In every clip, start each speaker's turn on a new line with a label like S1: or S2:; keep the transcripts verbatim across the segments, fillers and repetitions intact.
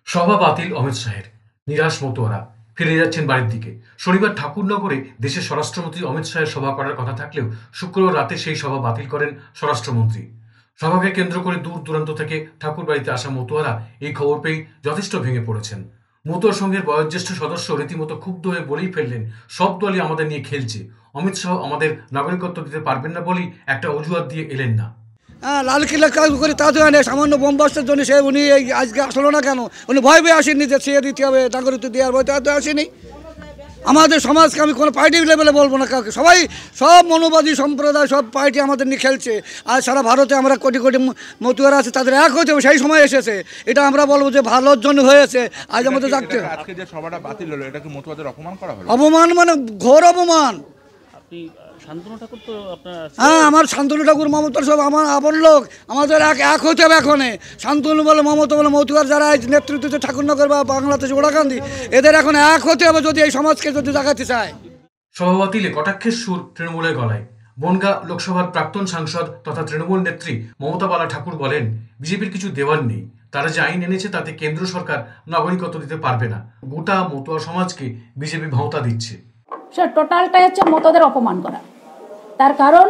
S1: সভা বাতিল অমিত শাহের, নিরাশ মতুয়ারা ফিরে যাচ্ছেন বাড়ির দিকে। শনিবার ঠাকুরনগরে দেশের স্বরাষ্ট্রমন্ত্রী অমিত শাহের সভা করার কথা থাকলেও শুক্রবার রাতে সেই সভা বাতিল করেন স্বরাষ্ট্রমন্ত্রী। সভাকে কেন্দ্র করে দূর দূরান্ত থেকে ঠাকুর বাড়িতে আসা মতুয়ারা এই খবর পেয়ে যথেষ্ট ভেঙে পড়েছেন। মতুয়া সংঘের বয়োজ্যেষ্ঠ সদস্য রীতিমতো ক্ষুব্ধ হয়ে বলেই ফেললেন, সব দলই আমাদের নিয়ে খেলছে, অমিত শাহ আমাদের নাগরিকত্ব দিতে পারবেন না বলেই একটা অজুহাত দিয়ে এলেন না।
S2: হ্যাঁ, লালকিল্লা কাজ করে তা তো আনে সামান্য বোমবাস্টের জন্য সে উনি এই আজকে আসলো না কেন? উনি ভয় পেয়ে আসেননি যে সে দিতে হবে, নাগরিকত্ব দেওয়ার ভয় তো আসেনি। আমাদের সমাজকে আমি কোনো পার্টি লেভেলে বলবো না কাউকে, সবাই সব মনোবাদী সম্প্রদায় সব পার্টি আমাদের নিয়ে খেলছে। আর সারা ভারতে আমরা কোটি কোটি মতুয়ারা আছে, তাদের এক হতে হবে, সেই সময় এসেছে। এটা আমরা বলবো যে ভালোর জন্য হয়েছে। আজ আমাদের থাকতে
S3: আজকে যে সভাটা বাতিল হলো, এটা কি মতুয়াদের অপমান করা হলো?
S2: অপমান মানে ঘোর অপমান।
S4: আপনি শান্তনু ঠাকুর তো আপনার,
S2: হ্যাঁ, আমার শান্তনু ঠাকুর মমতার সব আমার আপন লোক। আমাদের এক এক হতে হবে এখন। শান্তনু বলে মমতা বলে মতুয়ার যারা নেতৃত্বে ঠাকুরনগর বা বাংলাদেশ ওড়াকান্দি, এদের এখন এক হতে হবে যদি এই সমাজকে যদি দেখাতে চায়।
S1: সভা বাতিলে কটাক্ষের সুর তৃণমূলের গলায়। বনগাঁ লোকসভার প্রাক্তন সাংসদ তথা তৃণমূল নেত্রী মমতা বালা ঠাকুর বলেন, বিজেপির কিছু দেওয়ার নেই, তারা যে আইন এনেছে তাতে কেন্দ্র সরকার নাগরিকত্ব দিতে পারবে না। গোটা মতুয়া সমাজকে বিজেপি ভাওতা দিচ্ছে।
S5: সে টোটালটাই হচ্ছে মতদের অপমান করা। তার কারণ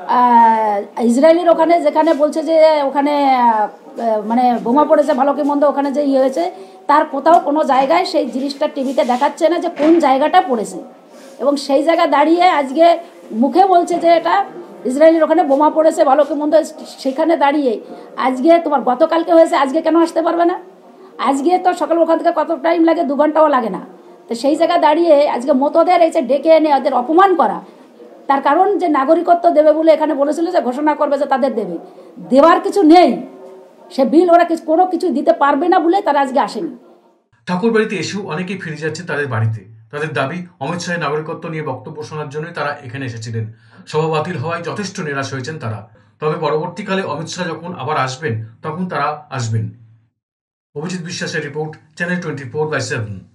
S5: ইসরায়েলের ওখানে যেখানে বলছে যে ওখানে মানে বোমা পড়েছে ভালো কি মন্দ, ওখানে যে ইয়ে হয়েছে তার কোথাও কোনো জায়গায় সেই জিনিসটা টিভিতে দেখাচ্ছে না যে কোন জায়গাটা পড়েছে, এবং সেই জায়গা দাঁড়িয়ে আজকে মুখে বলছে যে এটা ইসরায়েলের ওখানে বোমা পড়েছে ভালো কি মন্দ। সেখানে দাঁড়িয়ে আজকে তোমার গতকালকে হয়েছে, আজকে কেন আসতে পারবে না? আজকে তো সকাল ওখান থেকে কত টাইম লাগে, দু ঘন্টাও লাগে না। তো সেই জায়গায় দাঁড়িয়ে আজকে মতদের এই যে ডেকে এনে ওদের অপমান করা, তার কারণ যে নাগরিকত্ব দেবে বলে এখানে বলেছিল যে ঘোষণা করবে যে তাদের দেবে, দেওয়ার কিছু নেই। সে বিল ওরা কিছু কোনো কিছু দিতে পারবে না বলে তারা আজকে আসেনি।
S1: ঠাকুর বাড়িতে এসেও অনেকেই ফিরে যাচ্ছে তাদের বাড়িতে। তাদের দাবি, অমিত শাহের নাগরিকত্ব নিয়ে বক্তব্য শোনার জন্যই তারা এখানে এসেছিলেন। সভা বাতিল হওয়ায় যথেষ্ট নিরাশ হয়েছেন তারা। তবে পরবর্তীকালে অমিত শাহ যখন আবার আসবেন তখন তারা আসবেন। অভিজিৎ বিশ্বাসের report, channel twenty four by seven.